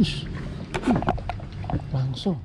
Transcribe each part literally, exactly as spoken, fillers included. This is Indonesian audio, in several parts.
Ush. Langsung.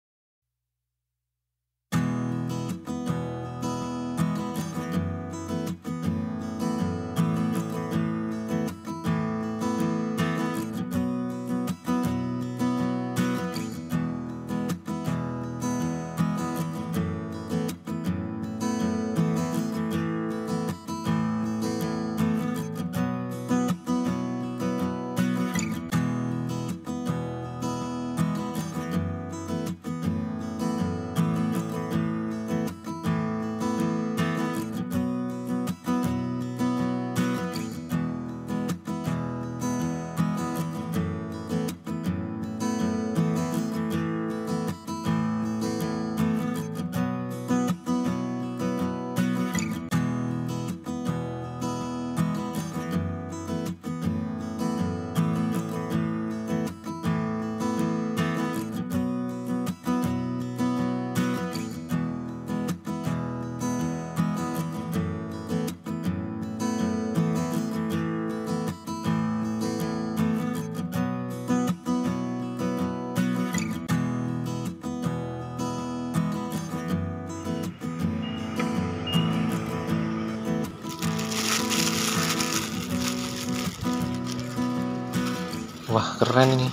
Wah, keren ini.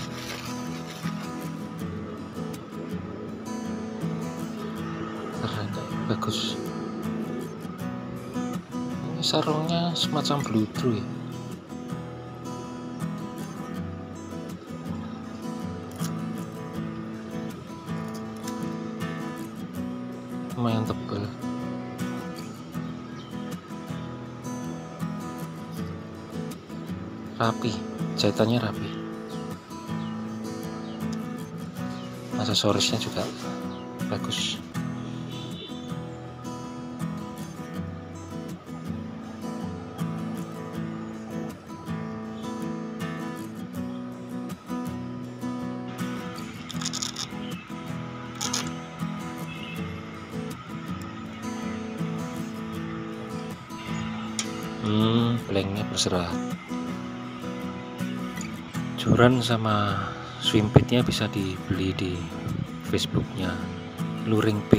Keren, bagus. Ini sarungnya semacam bludru ya. Lumayan tebal. Rapi. Jahitannya rapi, aksesorisnya juga bagus. Hmm, blanknya berserat. Joran sama swimpitnya bisa dibeli di Facebooknya Luring Pit.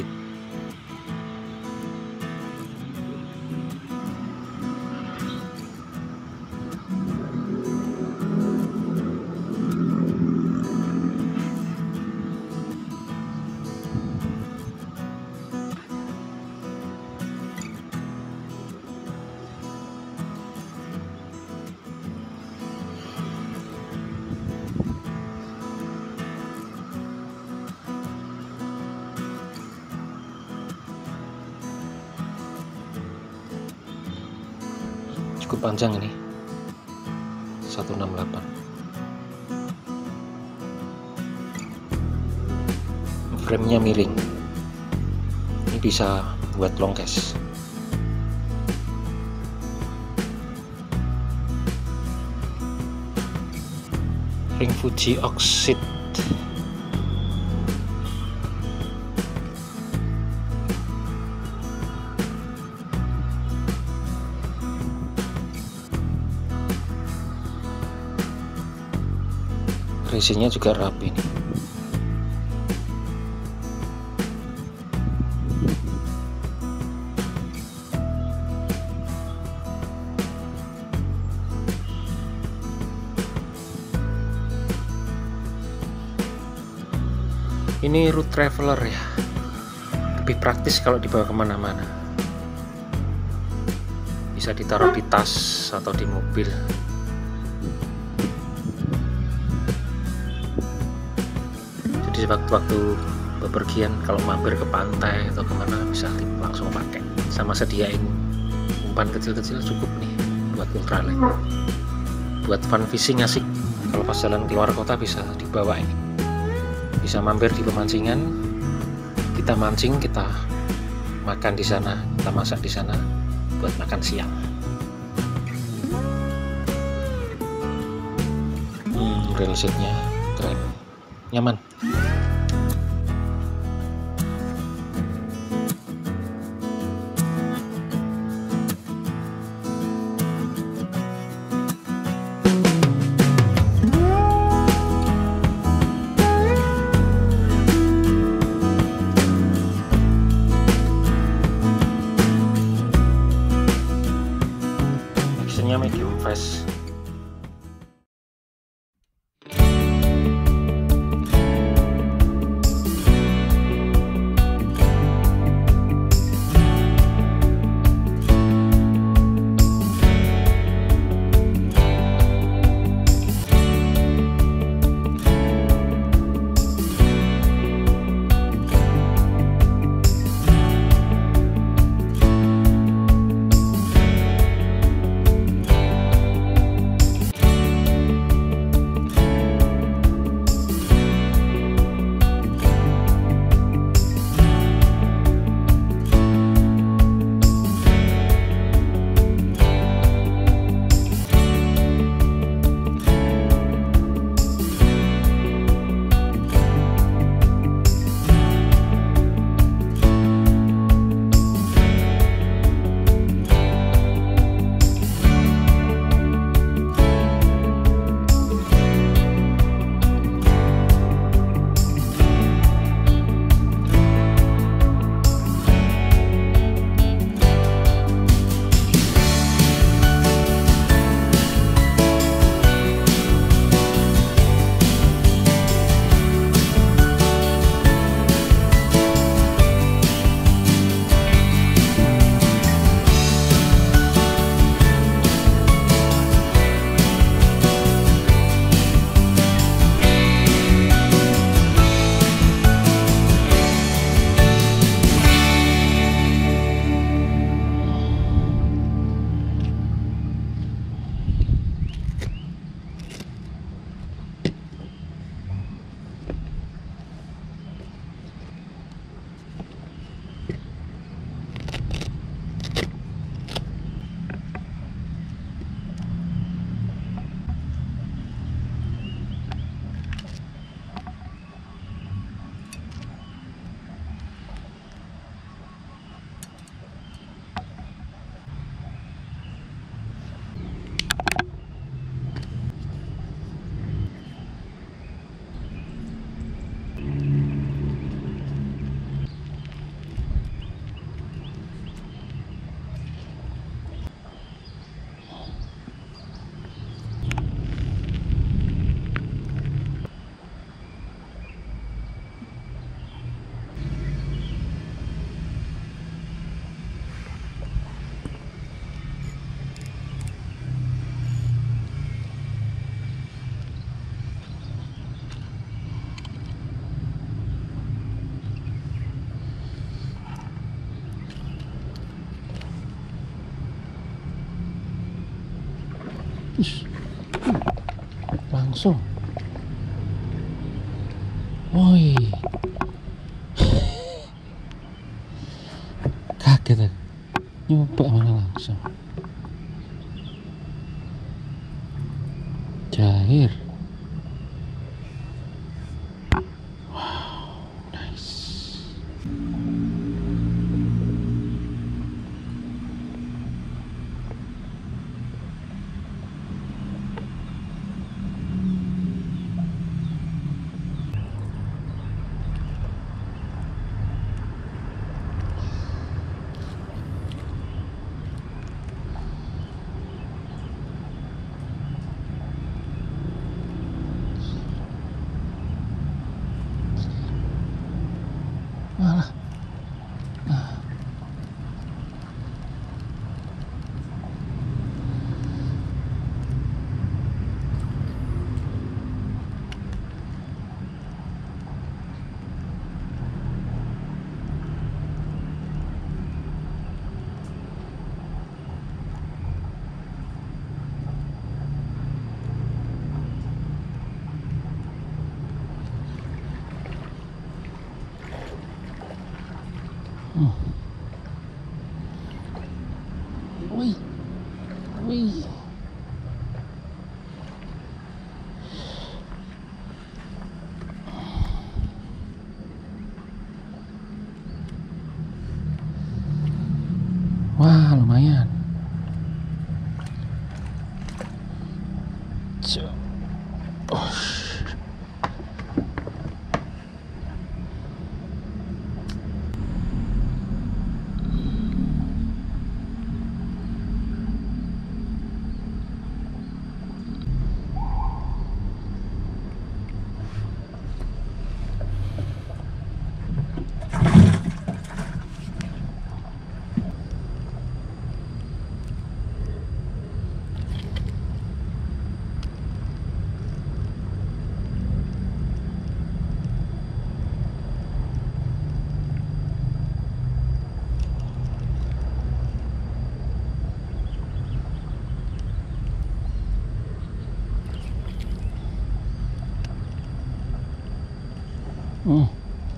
Cukup panjang ini, seratus enam puluh delapan. Frame-nya miring. Ini bisa buat long case. Ring Fuji Oxide. Racingnya juga rapi nih. Ini route traveler ya, lebih praktis kalau dibawa kemana-mana. Bisa ditaruh di tas atau di mobil. Waktu-waktu bepergian kalau mampir ke pantai atau kemana bisa langsung pakai. Sama sediain umpan kecil-kecil cukup nih buat ultralight. Buat fun fishing asik. Kalau pas jalan keluar kota bisa dibawa ini. Bisa mampir di pemancingan, kita mancing, kita makan di sana, kita masak di sana buat makan siang. Hmm, rail seatnya keren, nyaman. bumbunya medium fresh. Ish, langsung. Woi, kaget aku. Nyoba mana langsung. Cair. Wow, nice. Malah. Nah. Hmm. Wih, wih. Wah, lumayan. Oh. Hmm.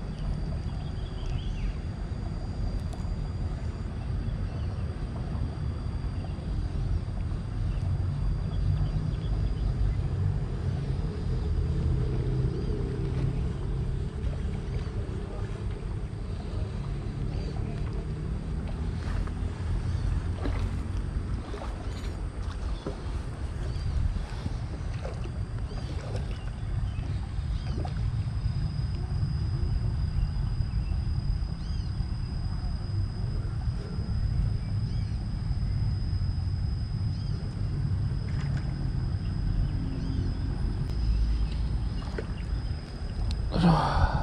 Aduh,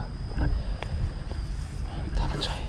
mantap coy.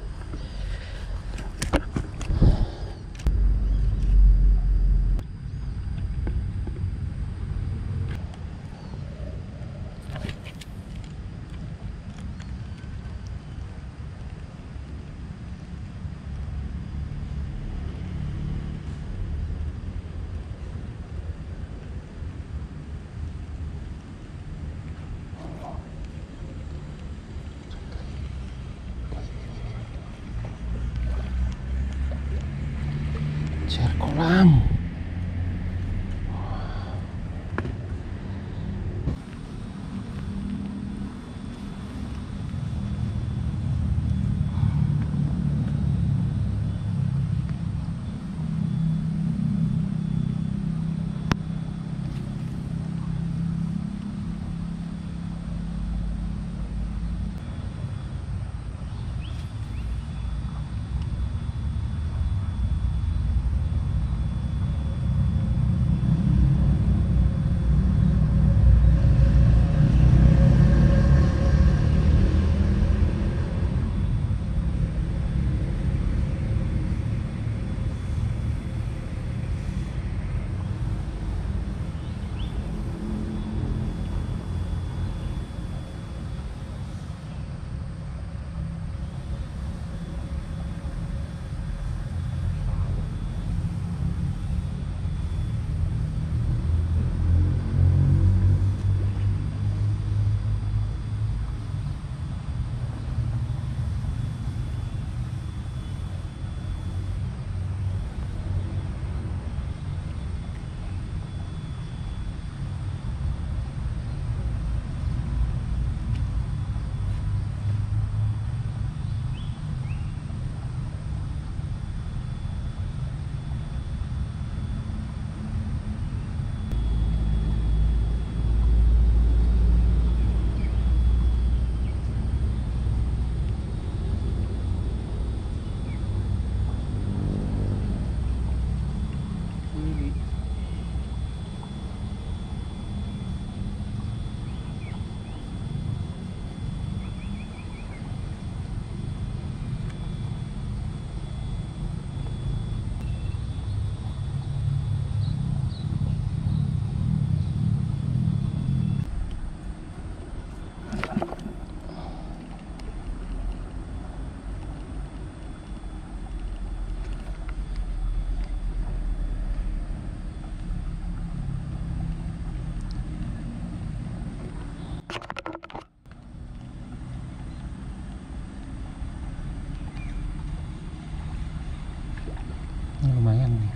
Cer kolam. Lumayan nih.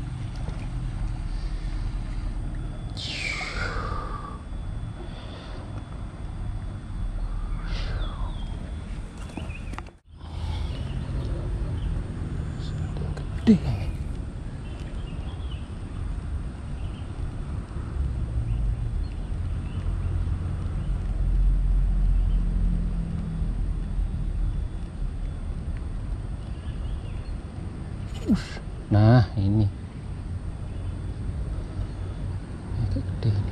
Gede. Nah, ini agak gede ini.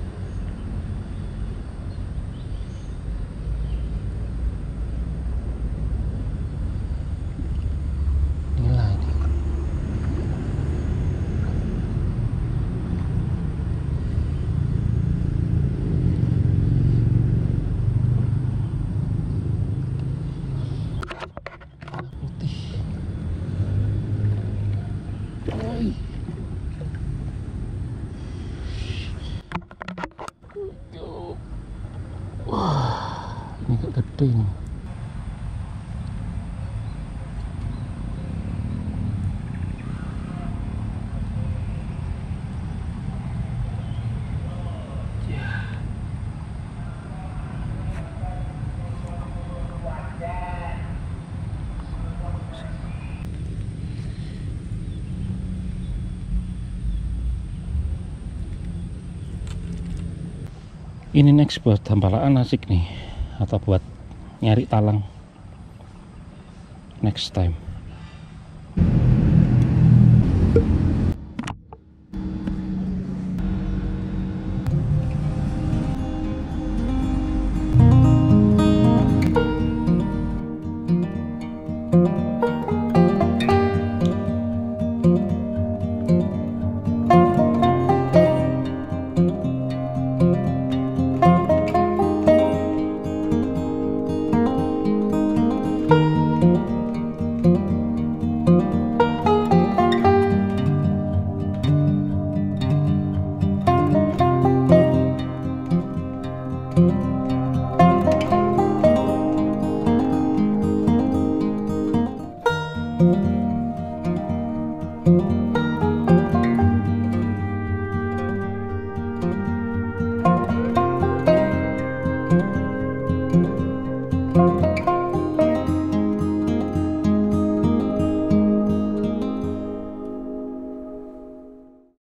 Inilah ini. Putih. Oi. gede ini. Ini next buat hampalaan asik nih, atau buat nyari talang next time.